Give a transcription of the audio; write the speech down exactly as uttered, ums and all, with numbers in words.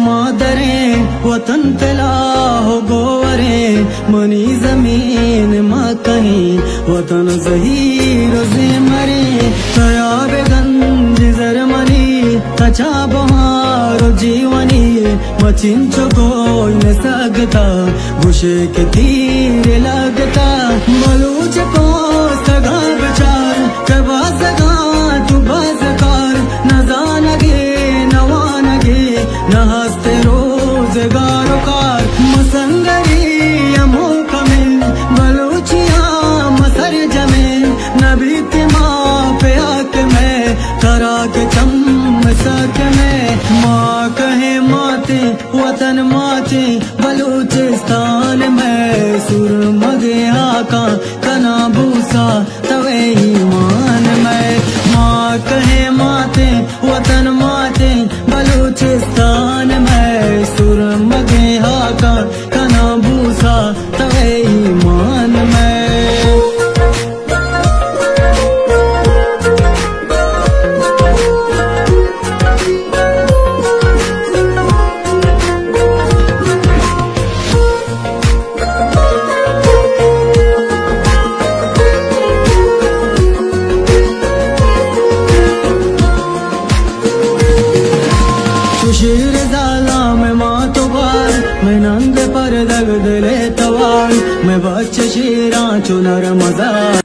मादरे वतन तला हो गोवरे मनी जमीन माँ कहीं वतन जहीर से मरे तयाब गंज जरमनी तचा बहारो जीवनी मचिंचो कोई न सकता घुशे के तीर लगता बलूच को सगा बचार कबा सगा तू बाजकार न जानगे नवानगे न हंसते रोजगारों कार मसंगरी अमो कमिल बलूचिया मसर जमे नबी के माँ पे आके मैं करा के चम सक में माँ कहे माते वतन माते बलूचिस्तान में सुर मगे आका कना भूसा तवे ईमान में माँ कहे माते वतन माते बलूचिस्तान में सुर मगे आका कना भूसा तवे ईमान में। शेर जाला में माँ तो बार मैं नंद पर दग दिले तवार मैं बच्चे शेरा चुनर मजा।